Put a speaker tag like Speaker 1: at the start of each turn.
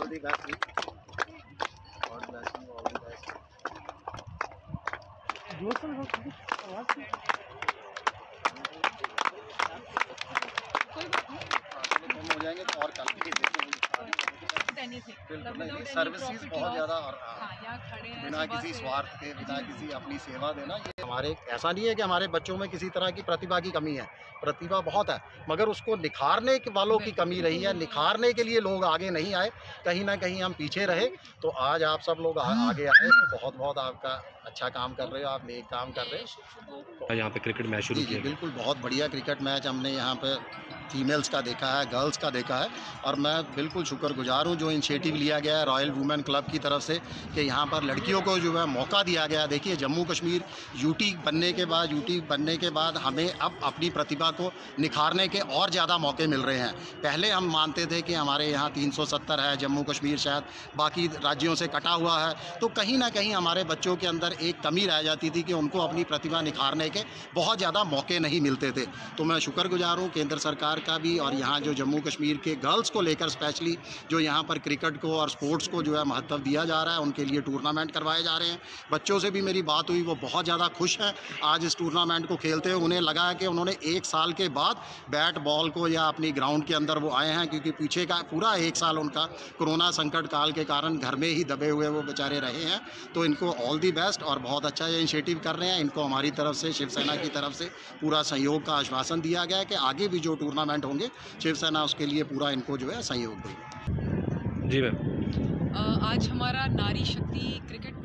Speaker 1: The best, god bless you, all the best. कम हो जाएंगे तो और कल भी बिल्कुल नहीं, सर्विसेज बहुत ज़्यादा और बिना किसी स्वार्थ के, बिना किसी अपनी सेवा देना, ये हमारे ऐसा नहीं है कि हमारे बच्चों में किसी तरह की प्रतिभा की कमी है, प्रतिभा बहुत है, मगर उसको निखारने के वालों की कमी रही है। निखारने के लिए लोग आगे नहीं आए, कहीं ना कहीं हम पीछे रहे। तो आज आप सब लोग आगे आए, तो बहुत बहुत आपका अच्छा काम कर रहे हो, आप नेक काम कर रहे हो।
Speaker 2: यहाँ पे क्रिकेट मैच शुरू किया,
Speaker 1: बिल्कुल बहुत बढ़िया क्रिकेट मैच हमने यहाँ पे फीमेल्स का देखा है, गर्ल्स का देखा है, और मैं बिल्कुल शुक्रगुजार हूँ जो इनिशिएटिव लिया गया है रॉयल वुमेन क्लब की तरफ से कि यहाँ पर लड़कियों को जो है मौका दिया गया है। देखिए जम्मू कश्मीर यूटी बनने के बाद हमें अब अपनी प्रतिभा को निखारने के और ज़्यादा मौके मिल रहे हैं। पहले हम मानते थे कि हमारे यहाँ 370 है, जम्मू कश्मीर शायद बाकी राज्यों से कटा हुआ है, तो कहीं ना कहीं हमारे बच्चों के अंदर एक कमी रह जाती थी कि उनको अपनी प्रतिभा निखारने के बहुत ज़्यादा मौके नहीं मिलते थे। तो मैं शुक्रगुजार हूँ केंद्र सरकार का भी, और यहाँ जो जम्मू कश्मीर के गर्ल्स को लेकर स्पेशली जो यहाँ पर क्रिकेट को और स्पोर्ट्स को जो है महत्व दिया जा रहा है, उनके लिए टूर्नामेंट करवाए जा रहे हैं। बच्चों से भी मेरी बात हुई, वो बहुत ज़्यादा खुश हैं आज इस टूर्नामेंट को खेलते हुए। उन्हें लगा है कि उन्होंने 1 साल के बाद बैट बॉल को या अपनी ग्राउंड के अंदर वो आए हैं, क्योंकि पीछे का पूरा 1 साल उनका कोरोना संकट काल के कारण घर में ही दबे हुए वो बेचारे रहे हैं। तो इनको ऑल दी बेस्ट, और बहुत अच्छा ये इनिशिएटिव कर रहे हैं। इनको हमारी तरफ से, शिवसेना की तरफ से पूरा सहयोग का आश्वासन दिया गया है कि आगे भी जो टूर्नामेंट होंगे शिवसेना उसके लिए पूरा इनको जो है सहयोग देगी।
Speaker 2: जी मैम,
Speaker 3: आज हमारा नारी शक्ति क्रिकेट